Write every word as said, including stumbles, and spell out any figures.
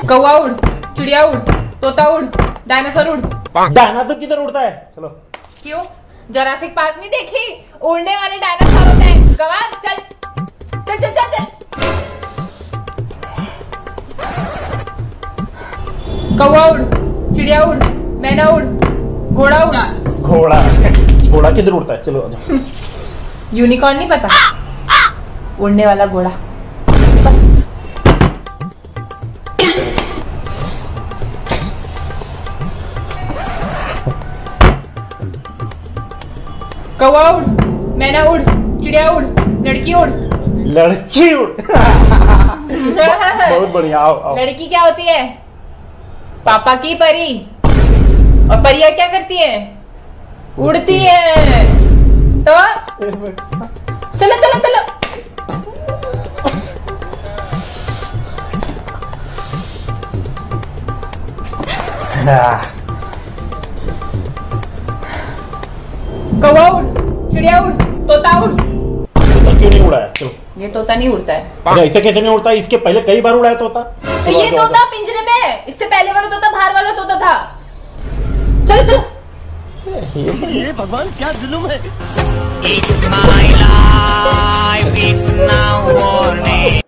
कौवा उड़, चिड़िया उड़, तोता उड़, डायनासोर उड़। डायनासोर किधर उड़ता है? चलो। क्यों? जुरासिक पार्क नहीं देखी? उड़ने वाले डायनासोर होते हैं। गवार चल चल चल चल चल। कौवा उड़, चिड़िया उड़, मैना उड़, घोड़ा उड़ा। घोड़ा घोड़ा किधर उड़ता है? चलो। यूनिकॉर्न नहीं पता? उड़ने वाला घोड़ा। कौवा उड़, मैना उड़, चिड़िया उड़, लड़की उड़। लड़की उड़। बहुत बढ़िया। आओ, आओ। लड़की क्या होती है? पापा की परी। और परियां क्या करती है? उड़ती है। तो चलो चलो चलो। कौवा उड़, चिड़िया उड़, तोता उड़। तोता क्यों नहीं उड़ा है? चलो। ये तोता नहीं उड़ता है। अरे ऐसे कैसे नहीं उड़ता? इसके पहले कई बार उड़ा है तोता। तो ये तोता पिंजरे में है। इससे पहले वाला तोता बाहर वाला तोता था। चलो चलो। ये भगवान क्या जुल्म है। It's my life, it's now or never.